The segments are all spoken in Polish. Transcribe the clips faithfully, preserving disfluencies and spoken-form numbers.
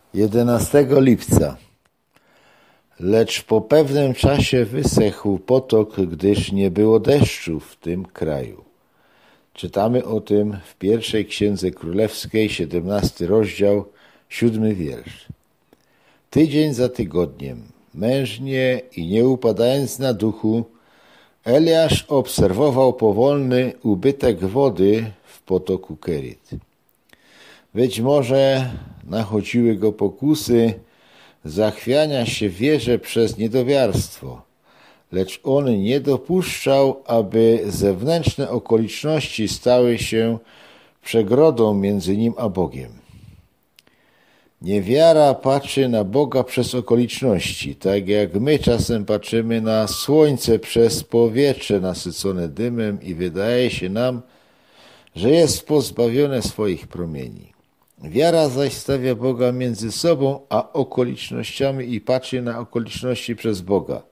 jedenastego lipca. Lecz po pewnym czasie wysechł potok, gdyż nie było deszczu w tym kraju. Czytamy o tym w pierwszej Księdze Królewskiej, siedemnasty rozdział, siódmy wiersz. Tydzień za tygodniem, mężnie i nie upadając na duchu, Eliasz obserwował powolny ubytek wody w potoku Kerit. Być może nachodziły go pokusy zachwiania się w wierze przez niedowiarstwo, lecz on nie dopuszczał, aby zewnętrzne okoliczności stały się przegrodą między nim a Bogiem. Niewiara patrzy na Boga przez okoliczności, tak jak my czasem patrzymy na słońce przez powietrze nasycone dymem i wydaje się nam, że jest pozbawione swoich promieni. Wiara zaś stawia Boga między sobą a okolicznościami i patrzy na okoliczności przez Boga.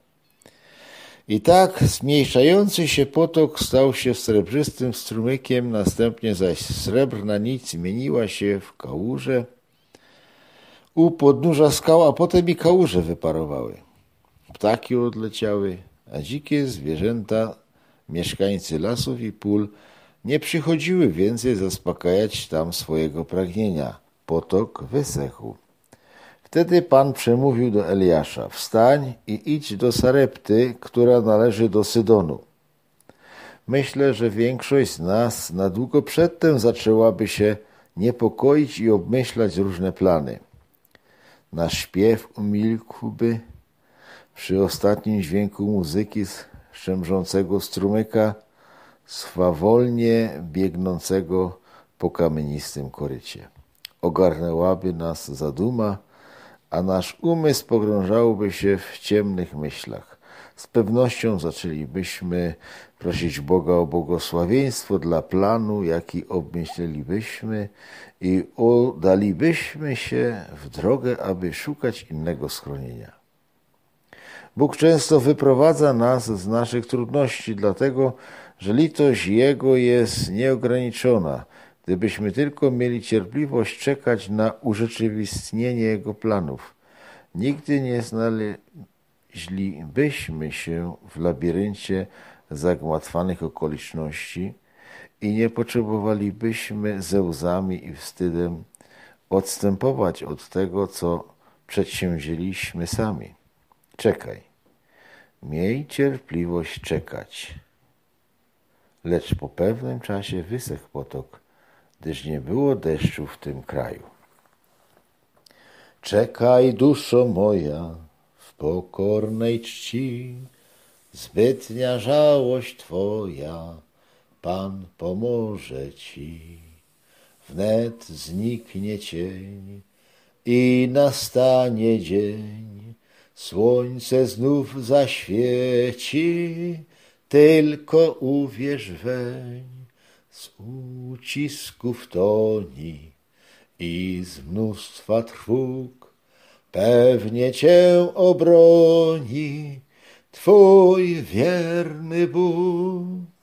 I tak zmniejszający się potok stał się srebrzystym strumykiem, następnie zaś srebrna nić zmieniła się w kałużę u podnóża skał, a potem i kałuże wyparowały. Ptaki odleciały, a dzikie zwierzęta, mieszkańcy lasów i pól, nie przychodziły więcej zaspokajać tam swojego pragnienia. Potok wysechł. Wtedy Pan przemówił do Eliasza: wstań i idź do Sarepty, która należy do Sydonu. Myślę, że większość z nas na długo przedtem zaczęłaby się niepokoić i obmyślać różne plany. Nasz śpiew umilkłby przy ostatnim dźwięku muzyki z szemrzącego strumyka, swawolnie biegnącego po kamienistym korycie. Ogarnęłaby nas zaduma, a nasz umysł pogrążałby się w ciemnych myślach. Z pewnością zaczęlibyśmy prosić Boga o błogosławieństwo dla planu, jaki obmyślelibyśmy, i udalibyśmy się w drogę, aby szukać innego schronienia. Bóg często wyprowadza nas z naszych trudności, dlatego że litość Jego jest nieograniczona. Gdybyśmy tylko mieli cierpliwość czekać na urzeczywistnienie Jego planów, nigdy nie znaleźlibyśmy się w labiryncie zagmatwanych okoliczności i nie potrzebowalibyśmy ze łzami i wstydem odstępować od tego, co przedsięwzięliśmy sami. Czekaj, miej cierpliwość czekać. Lecz po pewnym czasie wysechł potok, gdyż nie było deszczu w tym kraju. Czekaj, duszo moja, w pokornej czci, zbytnia żałość Twoja, Pan pomoże Ci. Wnet zniknie cień i nastanie dzień, słońce znów zaświeci, tylko uwierz weń, z ucisków toni i z mnóstwa trwóg pewnie Cię obroni Twój wierny Bóg.